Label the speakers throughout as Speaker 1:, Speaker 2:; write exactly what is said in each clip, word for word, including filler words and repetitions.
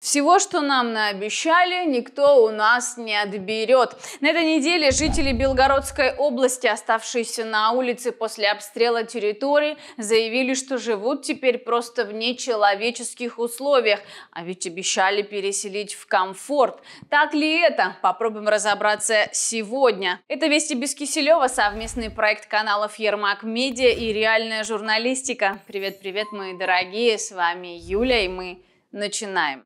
Speaker 1: Всего, что нам наобещали, никто у нас не отберет. На этой неделе жители Белгородской области, оставшиеся на улице после обстрела территории, заявили, что живут теперь просто в нечеловеческих условиях. А ведь обещали переселить в комфорт. Так ли это? Попробуем разобраться сегодня. Это «Вести без Киселева», совместный проект каналов Ермак Медиа и Реальная журналистика. Привет-привет, мои дорогие, с вами Юля, и мы начинаем.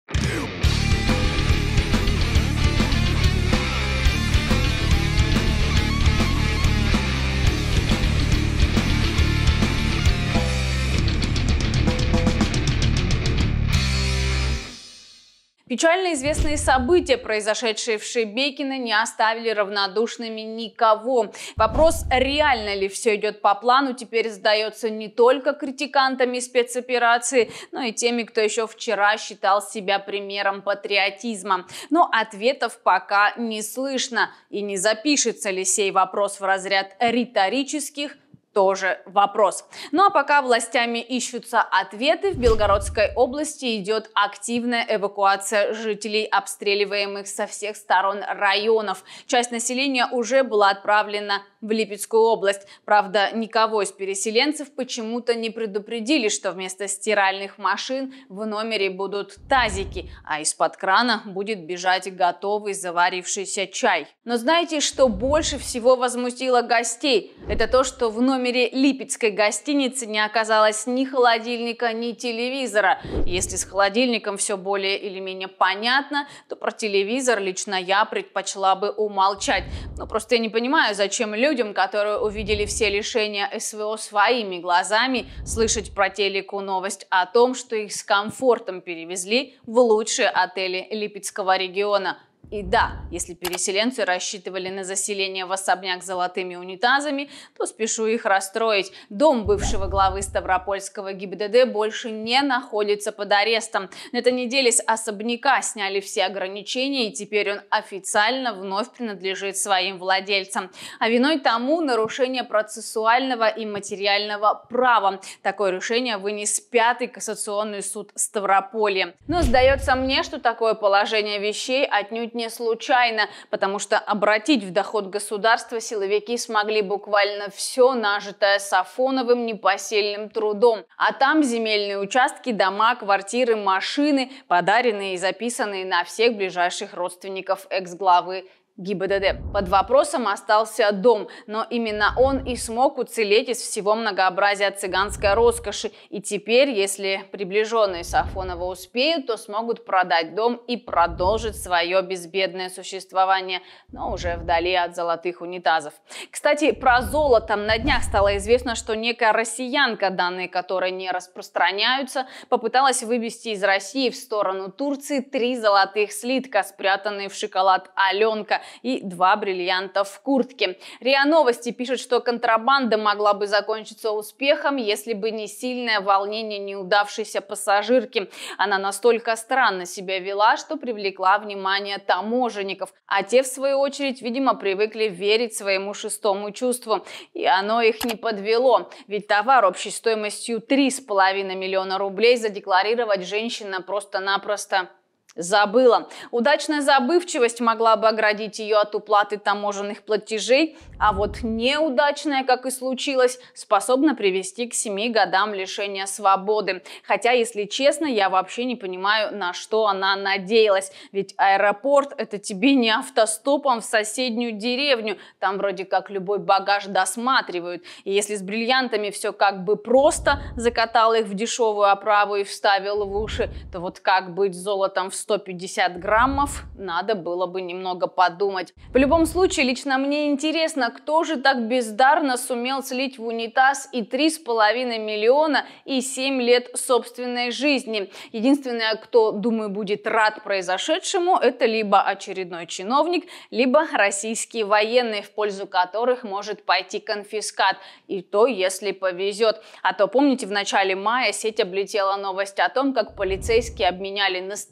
Speaker 1: Печально известные события, произошедшие в Шебекино, не оставили равнодушными никого. Вопрос, реально ли все идет по плану, теперь задается не только критикантами спецоперации, но и теми, кто еще вчера считал себя примером патриотизма. Но ответов пока не слышно. И не запишется ли сей вопрос в разряд риторических, тоже вопрос. Ну а пока властями ищутся ответы, в Белгородской области идет активная эвакуация жителей обстреливаемых со всех сторон районов. Часть населения уже была отправлена в Липецкую область. Правда, никого из переселенцев почему-то не предупредили, что вместо стиральных машин в номере будут тазики, а из-под крана будет бежать готовый заварившийся чай. Но знаете, что больше всего возмутило гостей? Это то, что в номере В номере Липецкой гостиницы не оказалось ни холодильника, ни телевизора. Если с холодильником все более или менее понятно, то про телевизор лично я предпочла бы умолчать. Но просто я не понимаю, зачем людям, которые увидели все лишения СВО своими глазами, слышать про телеку новость о том, что их с комфортом перевезли в лучшие отели Липецкого региона. И да, если переселенцы рассчитывали на заселение в особняк с золотыми унитазами, то спешу их расстроить. Дом бывшего главы Ставропольского ГИБДД больше не находится под арестом. На этой неделе с особняка сняли все ограничения, и теперь он официально вновь принадлежит своим владельцам. А виной тому нарушение процессуального и материального права. Такое решение вынес Пятый кассационный суд Ставрополья. Но сдается мне, что такое положение вещей отнюдь не случайно, потому что обратить в доход государства силовики смогли буквально все, нажитое Сафоновым непосильным трудом. А там земельные участки, дома, квартиры, машины, подаренные и записанные на всех ближайших родственников экс-главы ГИБДД. Под вопросом остался дом, но именно он и смог уцелеть из всего многообразия цыганской роскоши. И теперь, если приближенные Сафонова успеют, то смогут продать дом и продолжить свое безбедное существование, но уже вдали от золотых унитазов. Кстати, про золото. На днях стало известно, что некая россиянка, данные которой не распространяются, попыталась вывести из России в сторону Турции три золотых слитка, спрятанные в шоколад Аленка, и два бриллианта в куртке. РИА Новости пишет, что контрабанда могла бы закончиться успехом, если бы не сильное волнение неудавшейся пассажирки. Она настолько странно себя вела, что привлекла внимание таможенников. А те, в свою очередь, видимо, привыкли верить своему шестому чувству. И оно их не подвело. Ведь товар общей стоимостью три с половиной миллиона рублей задекларировать женщина просто-напросто забыла. Удачная забывчивость могла бы оградить ее от уплаты таможенных платежей, а вот неудачная, как и случилось, способна привести к семи годам лишения свободы. Хотя, если честно, я вообще не понимаю, на что она надеялась. Ведь аэропорт – это тебе не автостопом в соседнюю деревню. Там вроде как любой багаж досматривают. И если с бриллиантами все как бы просто, закатал их в дешевую оправу и вставил в уши, то вот как быть с золотом в сто пятьдесят граммов, надо было бы немного подумать. В любом случае, лично мне интересно, кто же так бездарно сумел слить в унитаз и три с половиной миллиона и семь лет собственной жизни. Единственное, кто, думаю, будет рад произошедшему, это либо очередной чиновник, либо российские военные, в пользу которых может пойти конфискат. И то, если повезет. А то, помните, в начале мая сеть облетела новость о том, как полицейские обменяли настоящие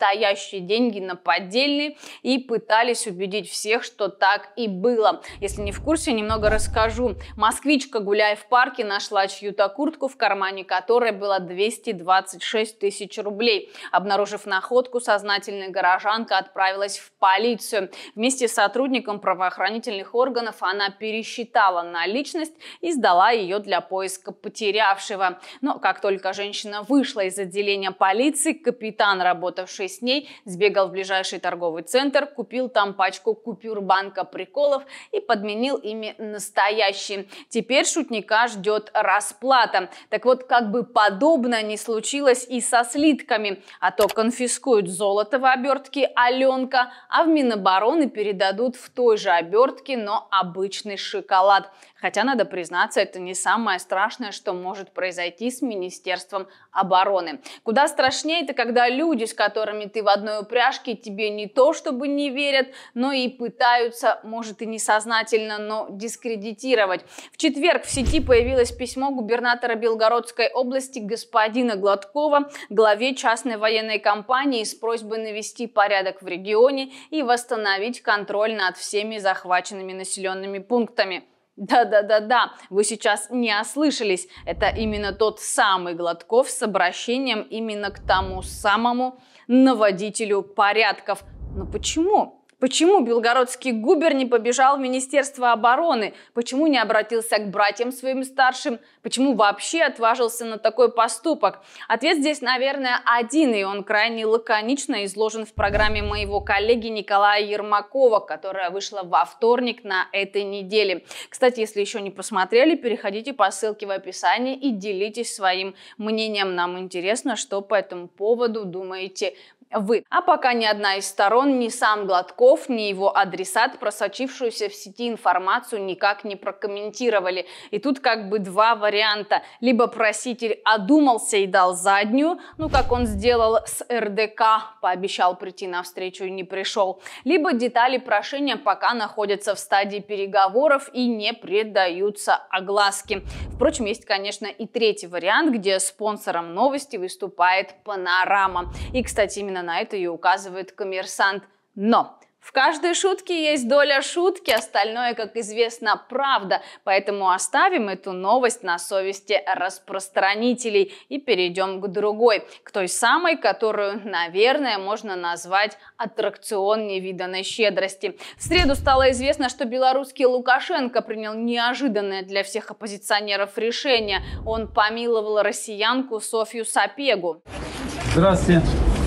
Speaker 1: настоящие деньги на поддельные и пытались убедить всех, что так и было. Если не в курсе, немного расскажу. Москвичка, гуляя в парке, нашла чью-то куртку, в кармане которой было двести двадцать шесть тысяч рублей. Обнаружив находку, сознательная горожанка отправилась в полицию. Вместе с сотрудником правоохранительных органов она пересчитала наличность и сдала ее для поиска потерявшего. Но как только женщина вышла из отделения полиции, капитан, работавший с ней, сбегал в ближайший торговый центр, купил там пачку купюр банка приколов и подменил ими настоящие. Теперь шутника ждет расплата. Так вот, как бы подобное не случилось и со слитками, а то конфискуют золото в обертке Аленка, а в Минобороны передадут в той же обертке, но обычный шоколад. Хотя, надо признаться, это не самое страшное, что может произойти с Министерством обороны. Куда страшнее это, когда люди, с которыми ты в одной упряжке, тебе не то чтобы не верят, но и пытаются, может и несознательно, но дискредитировать. В четверг в сети появилось письмо губернатора Белгородской области господина Гладкова главе частной военной компании с просьбой навести порядок в регионе и восстановить контроль над всеми захваченными населенными пунктами. Да-да-да-да, вы сейчас не ослышались. Это именно тот самый Гладков с обращением именно к тому самому наводителю порядков. Но почему? Почему белгородский губер не побежал в Министерство обороны? Почему не обратился к братьям своим старшим? Почему вообще отважился на такой поступок? Ответ здесь, наверное, один, и он крайне лаконично изложен в программе моего коллеги Николая Ермакова, которая вышла во вторник на этой неделе. Кстати, если еще не посмотрели, переходите по ссылке в описании и делитесь своим мнением. Нам интересно, что по этому поводу думаете вы. А пока ни одна из сторон, ни сам Гладков, ни его адресат просочившуюся в сети информацию никак не прокомментировали. И тут как бы два варианта. Либо проситель одумался и дал заднюю, ну как он сделал с эр дэ ка, пообещал прийти на встречу и не пришел. Либо детали прошения пока находятся в стадии переговоров и не предаются огласке. Впрочем, есть, конечно, и третий вариант, где спонсором новости выступает Панорама. И, кстати, именно на это и указывает Коммерсант. Но в каждой шутке есть доля шутки, остальное, как известно, правда. Поэтому оставим эту новость на совести распространителей и перейдем к другой, к той самой, которую, наверное, можно назвать аттракцион невиданной щедрости. В среду стало известно, что белорусский Лукашенко принял неожиданное для всех оппозиционеров решение. Он помиловал россиянку Софью Сапегу.
Speaker 2: Здравствуйте.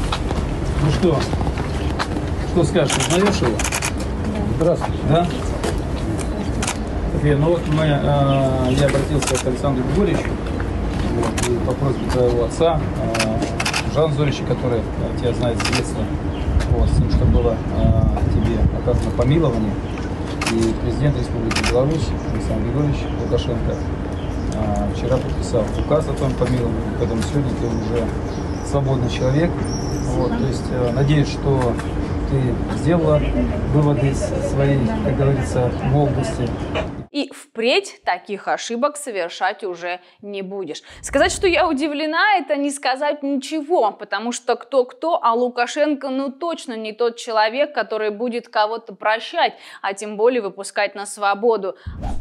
Speaker 2: Ну что? Что скажешь, узнаешь его? Здравствуйте. Да? София, ну вот мы, э, я обратился к Александру Григорьевичу вот, и по просьбе твоего отца, э, Жана Зорича, который э, тебя знает с детства, вот, с тем, что было э, тебе оказано помилование. И президент Республики Беларусь Александр Григорьевич Лукашенко э, вчера подписал указ о том помиловании, поэтому сегодня ты уже свободный человек. Вот, то есть э, надеюсь, что ты сделала выводы из своей, как говорится, молодости.
Speaker 1: И впредь таких ошибок совершать уже не будешь. Сказать, что я удивлена, это не сказать ничего, потому что кто-кто, а Лукашенко ну точно не тот человек, который будет кого-то прощать, а тем более выпускать на свободу.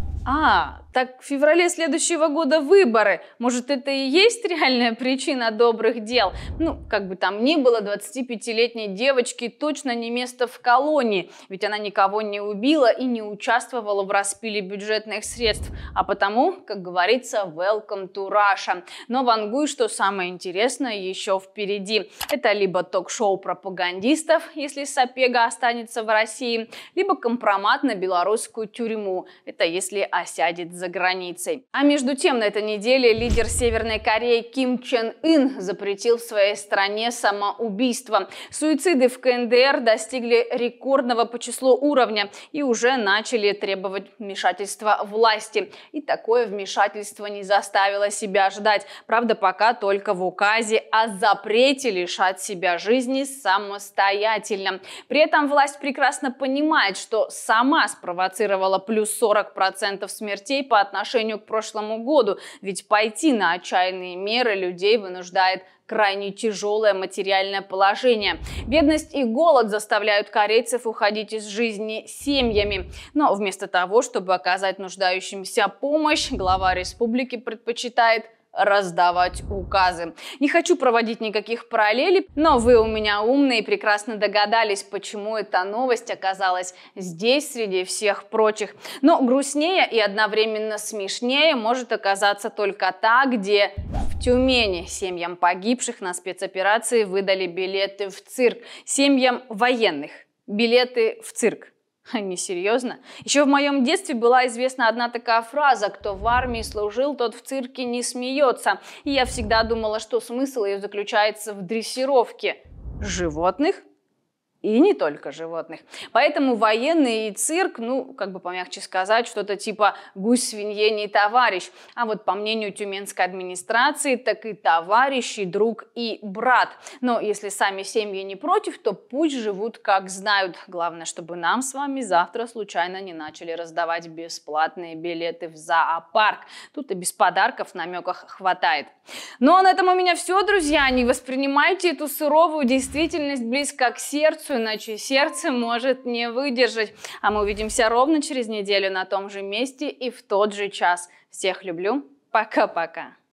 Speaker 1: А, так в феврале следующего года выборы. Может, это и есть реальная причина добрых дел? Ну, как бы там ни было, двадцатипятилетней девочке точно не место в колонии, ведь она никого не убила и не участвовала в распиле бюджетных средств. А потому, как говорится, welcome to Russia. Но вангуй, что самое интересное еще впереди. Это либо ток-шоу пропагандистов, если Сапега останется в России, либо компромат на белорусскую тюрьму. Это если осядет за границей. А между тем, на этой неделе лидер Северной Кореи Ким Чен Ын запретил в своей стране самоубийство. Суициды в ка эн дэ эр достигли рекордного по числу уровня и уже начали требовать вмешательства власти. И такое вмешательство не заставило себя ждать. Правда, пока только в указе о запрете лишать себя жизни самостоятельно. При этом власть прекрасно понимает, что сама спровоцировала плюс сорок процентов смертей по отношению к прошлому году, ведь пойти на отчаянные меры людей вынуждает крайне тяжелое материальное положение. Бедность и голод заставляют корейцев уходить из жизни семьями. Но вместо того, чтобы оказать нуждающимся помощь, глава республики предпочитает раздавать указы. Не хочу проводить никаких параллелей, но вы у меня умные и прекрасно догадались, почему эта новость оказалась здесь среди всех прочих. Но грустнее и одновременно смешнее может оказаться только та, где в Тюмени семьям погибших на спецоперации выдали билеты в цирк. Семьям военных билеты в цирк. Не серьезно? Еще в моем детстве была известна одна такая фраза: кто в армии служил, тот в цирке не смеется. И я всегда думала, что смысл ее заключается в дрессировке животных. И не только животных. Поэтому военный и цирк, ну, как бы помягче сказать, что-то типа гусь свинье не товарищ. А вот по мнению тюменской администрации, так и товарищ, и друг, и брат. Но если сами семьи не против, то пусть живут как знают. Главное, чтобы нам с вами завтра случайно не начали раздавать бесплатные билеты в зоопарк. Тут и без подарков в намеках хватает. Ну а на этом у меня все, друзья. Не воспринимайте эту суровую действительность близко к сердцу, иначе сердце может не выдержать. А мы увидимся ровно через неделю на том же месте и в тот же час. Всех люблю. Пока-пока.